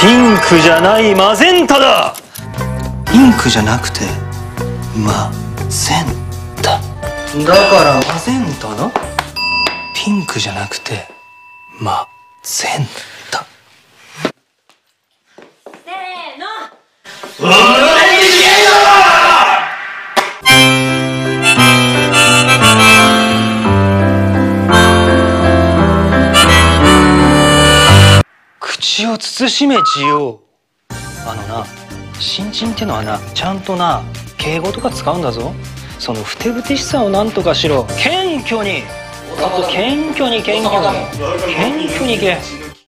ピンクじゃないマゼンタだ。 ピンクじゃなくてマゼンタだからマゼンタな。ピンクじゃなくてマゼンタ。 せーの。 口を慎めジオ。な、新人ってのはな、ちゃんとな敬語とか使うんだぞ。そのふてぶてしさをなんとかしろ。謙虚に、謙虚に謙虚に謙虚にいけ。